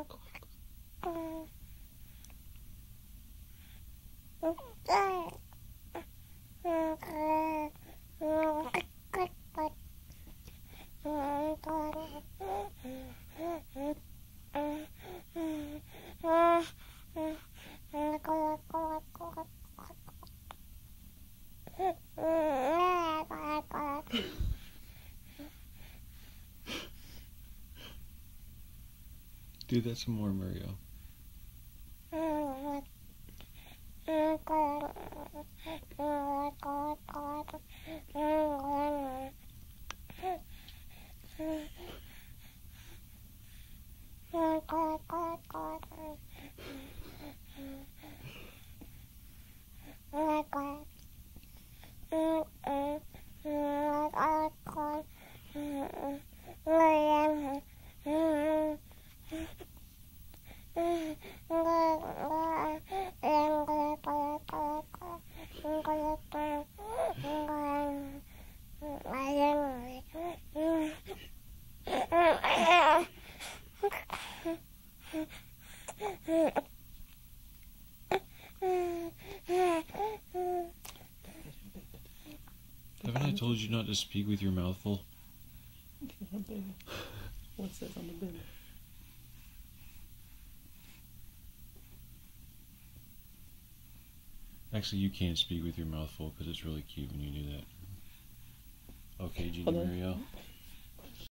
Do that some more, Mario. Haven't I told you not to speak with your mouth full? What's this on the bin? Actually, you can't speak with your mouth full because it's really cute when you do that. Okay, Genie Hold on. Mario.